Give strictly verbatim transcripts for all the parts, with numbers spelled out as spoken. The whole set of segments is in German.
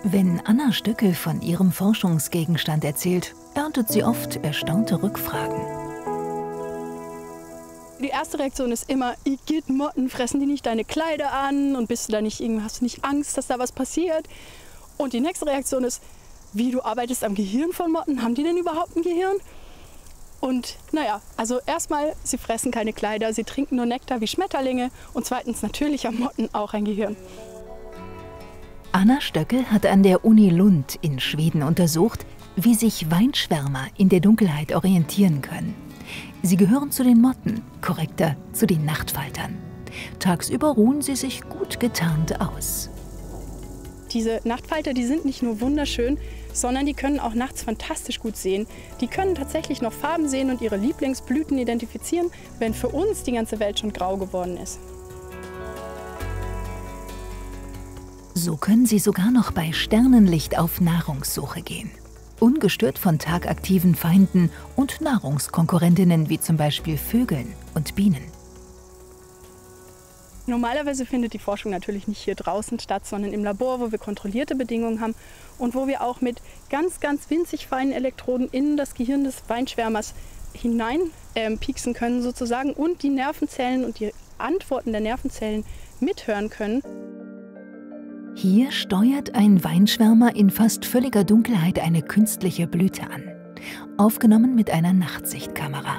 Wenn Anna Stöckel von ihrem Forschungsgegenstand erzählt, erntet sie oft erstaunte Rückfragen. Die erste Reaktion ist immer, Igitt, Motten, fressen die nicht deine Kleider an und bist du da nicht, hast du nicht Angst, dass da was passiert? Und die nächste Reaktion ist, wie, du arbeitest am Gehirn von Motten, haben die denn überhaupt ein Gehirn? Und naja, also erstmal, sie fressen keine Kleider, sie trinken nur Nektar wie Schmetterlinge und zweitens, natürlich haben Motten auch ein Gehirn. Anna Stöckel hat an der Uni Lund in Schweden untersucht, wie sich Weinschwärmer in der Dunkelheit orientieren können. Sie gehören zu den Motten, korrekter zu den Nachtfaltern. Tagsüber ruhen sie sich gut getarnt aus. Diese Nachtfalter, die sind nicht nur wunderschön, sondern die können auch nachts fantastisch gut sehen. Die können tatsächlich noch Farben sehen und ihre Lieblingsblüten identifizieren, wenn für uns die ganze Welt schon grau geworden ist. So können sie sogar noch bei Sternenlicht auf Nahrungssuche gehen. Ungestört von tagaktiven Feinden und Nahrungskonkurrentinnen wie zum Beispiel Vögeln und Bienen. Normalerweise findet die Forschung natürlich nicht hier draußen statt, sondern im Labor, wo wir kontrollierte Bedingungen haben und wo wir auch mit ganz, ganz winzig feinen Elektroden in das Gehirn des Weinschwärmers hinein äh, pieksen können sozusagen und die Nervenzellen und die Antworten der Nervenzellen mithören können. Hier steuert ein Weinschwärmer in fast völliger Dunkelheit eine künstliche Blüte an, aufgenommen mit einer Nachtsichtkamera.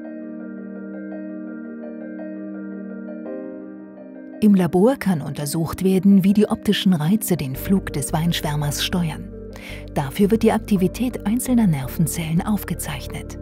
Im Labor kann untersucht werden, wie die optischen Reize den Flug des Weinschwärmers steuern. Dafür wird die Aktivität einzelner Nervenzellen aufgezeichnet.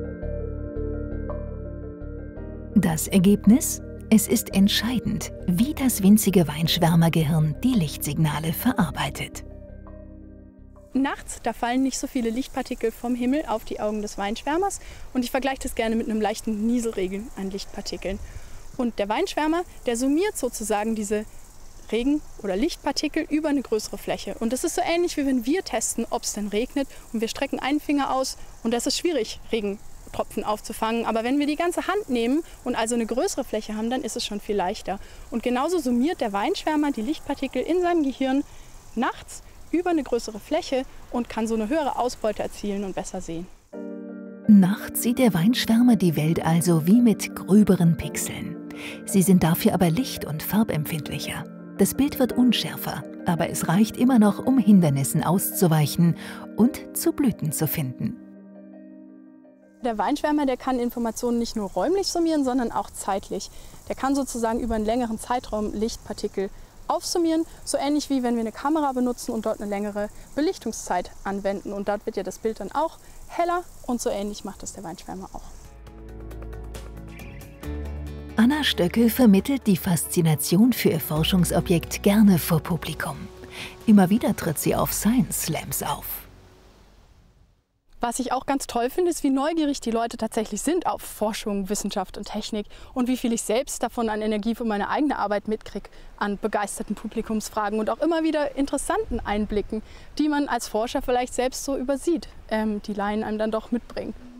Das Ergebnis? Es ist entscheidend, wie das winzige Weinschwärmergehirn die Lichtsignale verarbeitet. Nachts, da fallen nicht so viele Lichtpartikel vom Himmel auf die Augen des Weinschwärmers und ich vergleiche das gerne mit einem leichten Nieselregen an Lichtpartikeln. Und der Weinschwärmer, der summiert sozusagen diese Regen- oder Lichtpartikel über eine größere Fläche. Und das ist so ähnlich, wie wenn wir testen, ob es denn regnet und wir strecken einen Finger aus und das ist schwierig, Regentropfen aufzufangen. Aber wenn wir die ganze Hand nehmen und also eine größere Fläche haben, dann ist es schon viel leichter. Und genauso summiert der Weinschwärmer die Lichtpartikel in seinem Gehirn nachts über eine größere Fläche und kann so eine höhere Ausbeute erzielen und besser sehen. Nachts sieht der Weinschwärmer die Welt also wie mit gröberen Pixeln. Sie sind dafür aber licht- und farbempfindlicher. Das Bild wird unschärfer, aber es reicht immer noch, um Hindernissen auszuweichen und zu Blüten zu finden. Der Weinschwärmer, der kann Informationen nicht nur räumlich summieren, sondern auch zeitlich. Der kann sozusagen über einen längeren Zeitraum Lichtpartikel aufsummieren, so ähnlich wie wenn wir eine Kamera benutzen und dort eine längere Belichtungszeit anwenden. Und dort wird ja das Bild dann auch heller und so ähnlich macht das der Weinschwärmer auch. Anna Stöckel vermittelt die Faszination für ihr Forschungsobjekt gerne vor Publikum. Immer wieder tritt sie auf Science Slams auf. Was ich auch ganz toll finde, ist, wie neugierig die Leute tatsächlich sind auf Forschung, Wissenschaft und Technik und wie viel ich selbst davon an Energie für meine eigene Arbeit mitkriege, an begeisterten Publikumsfragen und auch immer wieder interessanten Einblicken, die man als Forscher vielleicht selbst so übersieht, ähm, die Laien einem dann doch mitbringen.